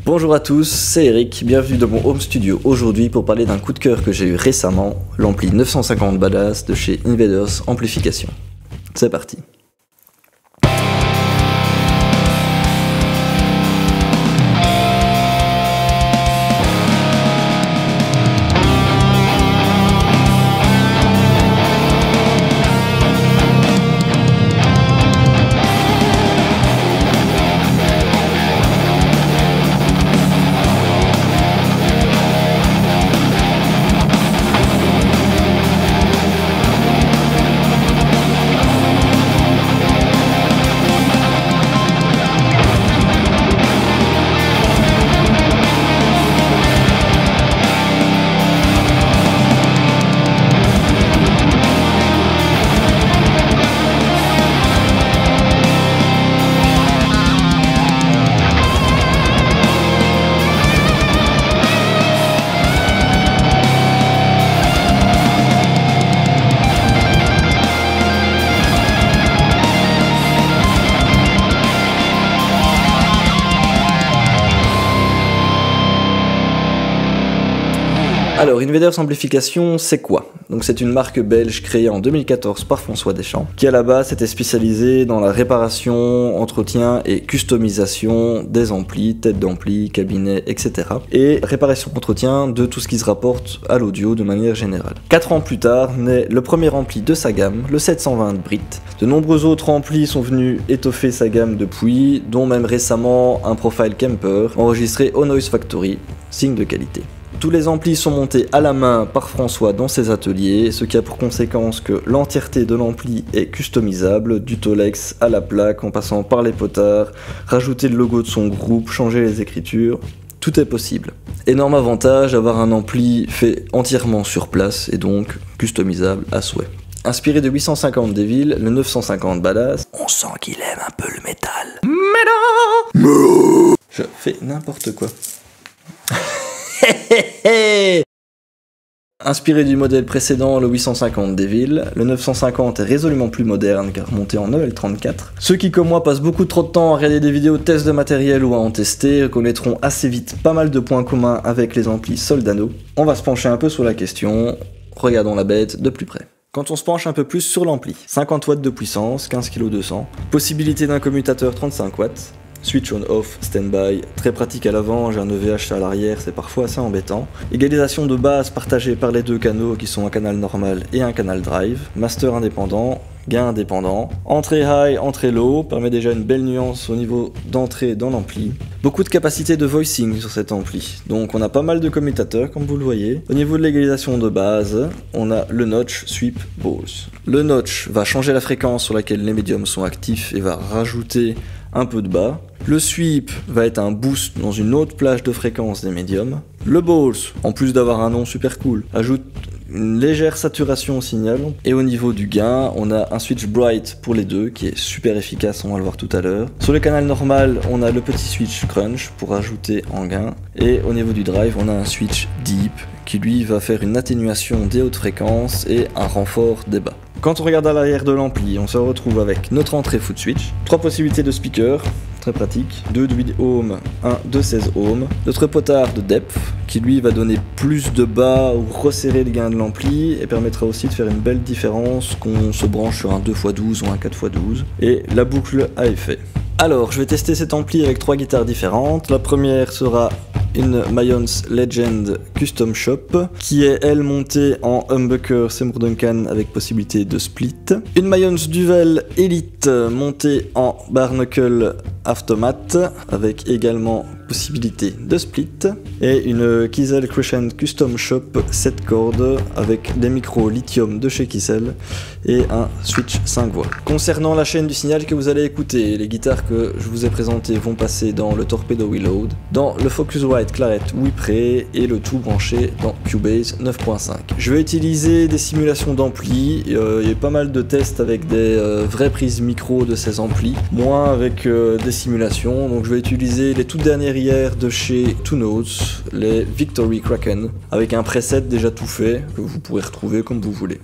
Bonjour à tous, c'est Eric, bienvenue dans mon home studio aujourd'hui pour parler d'un coup de cœur que j'ai eu récemment, l'ampli 950 Badass de chez Invaders Amplification. C'est parti. Alors, Invaders Amplification, c'est quoi? Donc c'est une marque belge créée en 2014 par François Deschamps, qui à la base était spécialisée dans la réparation, entretien et customisation des amplis, têtes d'ampli, cabinets, etc. Et réparation, entretien de tout ce qui se rapporte à l'audio de manière générale. 4 ans plus tard, naît le premier ampli de sa gamme, le 720 Brit. De nombreux autres amplis sont venus étoffer sa gamme depuis, dont même récemment un Profile Kemper, enregistré au Noise Factory, signe de qualité. Tous les amplis sont montés à la main par François dans ses ateliers, ce qui a pour conséquence que l'entièreté de l'ampli est customisable, du Tolex à la plaque en passant par les potards, rajouter le logo de son groupe, changer les écritures, tout est possible. Énorme avantage, avoir un ampli fait entièrement sur place et donc customisable à souhait. Inspiré de 850 Devil, le 950 Badass, on sent qu'il aime un peu le métal. Je fais n'importe quoi. Inspiré du modèle précédent, le 850 Devil, le 950 est résolument plus moderne car monté en EL34. Ceux qui comme moi passent beaucoup trop de temps à regarder des vidéos de tests de matériel ou à en tester reconnaîtront assez vite pas mal de points communs avec les amplis Soldano. On va se pencher un peu sur la question, regardons la bête de plus près. Quand on se penche un peu plus sur l'ampli, 50 watts de puissance, 15 kg 200, possibilité d'un commutateur 35 watts, switch on-off, stand-by, très pratique à l'avant, j'ai un EVH à l'arrière, c'est parfois assez embêtant. Égalisation de base partagée par les deux canaux qui sont un canal normal et un canal drive. Master indépendant, gain indépendant. Entrée high, entrée low, permet déjà une belle nuance au niveau d'entrée dans l'ampli. Beaucoup de capacité de voicing sur cet ampli, donc on a pas mal de commutateurs comme vous le voyez. Au niveau de l'égalisation de base, on a le notch, sweep, balls. Le notch va changer la fréquence sur laquelle les médiums sont actifs et va rajouter un peu de bas. Le sweep va être un boost dans une autre plage de fréquence des médiums. Le balls, en plus d'avoir un nom super cool, ajoute une légère saturation au signal. Et au niveau du gain, on a un switch bright pour les deux qui est super efficace, on va le voir tout à l'heure. Sur le canal normal, on a le petit switch crunch pour ajouter en gain. Et au niveau du drive, on a un switch deep qui lui va faire une atténuation des hautes fréquences et un renfort des bas. Quand on regarde à l'arrière de l'ampli, on se retrouve avec notre entrée foot switch, 3 possibilités de speakers, très pratique, 2 de 8 ohms, 1 de 16 ohms, notre potard de depth qui lui va donner plus de bas ou resserrer le gain de l'ampli et permettra aussi de faire une belle différence qu'on se branche sur un 2x12 ou un 4x12 et la boucle à effet. Alors je vais tester cet ampli avec 3 guitares différentes. La première sera une Mayons Legend Custom Shop qui est elle montée en humbucker Seymour Duncan avec possibilité de split. Une Mayons Duvel Elite montée en Barnacle Aftermath avec également possibilité de split. Et une Kisel Crescent Custom Shop 7 cordes avec des micros lithium de chez Kisel et un switch 5 voix. Concernant la chaîne du signal que vous allez écouter, les guitares que je vous ai présentées vont passer dans le Torpedo Reload, dans le Focusrite Claret Whipray et le tout branché dans Cubase 9.5. Je vais utiliser des simulations d'ampli, il y a pas mal de tests avec des vraies prises micro de ces amplis, moins avec des simulations, donc je vais utiliser les toutes dernières hier de chez Two Notes, les Victory Kraken, avec un preset déjà tout fait, que vous pourrez retrouver comme vous voulez.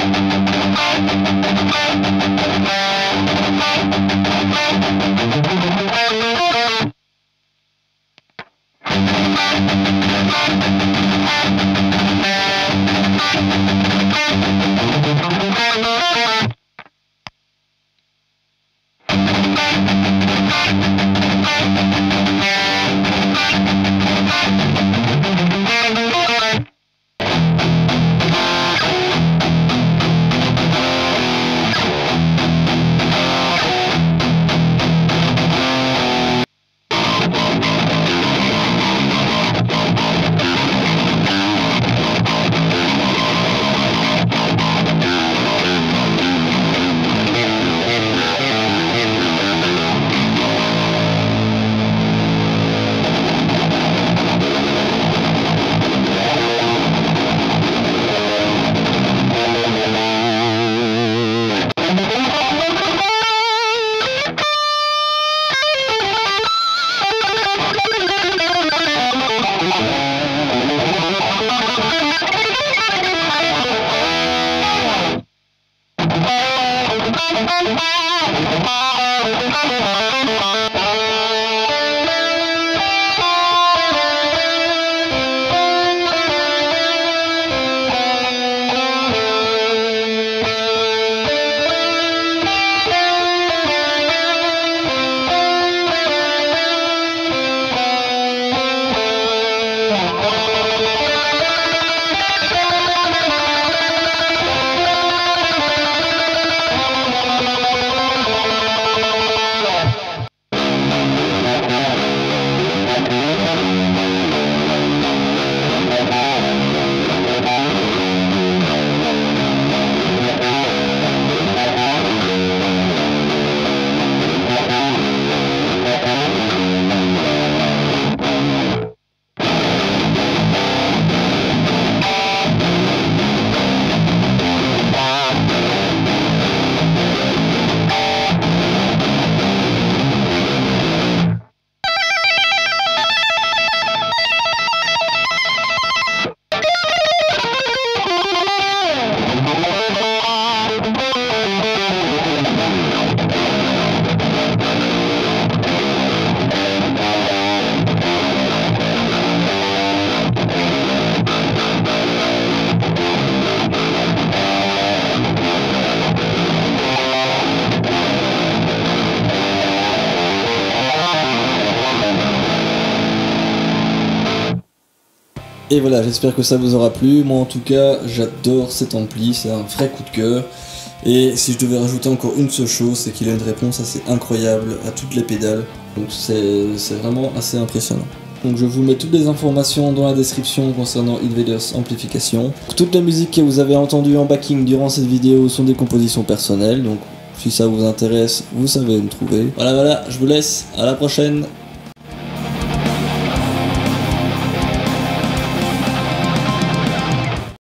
Et voilà, j'espère que ça vous aura plu. Moi en tout cas, j'adore cet ampli, c'est un vrai coup de cœur. Et si je devais rajouter encore une seule chose, c'est qu'il a une réponse assez incroyable à toutes les pédales. Donc c'est vraiment assez impressionnant. Donc je vous mets toutes les informations dans la description concernant Invaders Amplification. Toutes les musiques que vous avez entendues en backing durant cette vidéo sont des compositions personnelles. Donc si ça vous intéresse, vous savez où me trouver. Voilà, je vous laisse, à la prochaine.